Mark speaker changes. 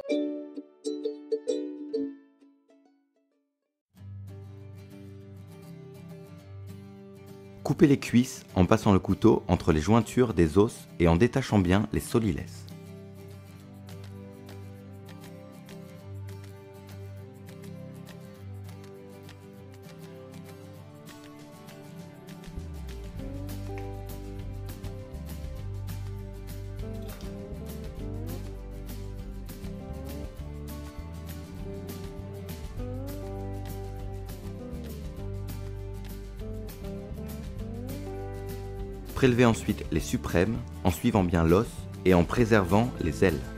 Speaker 1: Coupez les cuisses en passant le couteau entre les jointures des os et en détachant bien les soliles. Prélevez ensuite les suprêmes en suivant bien l'os et en préservant les ailes.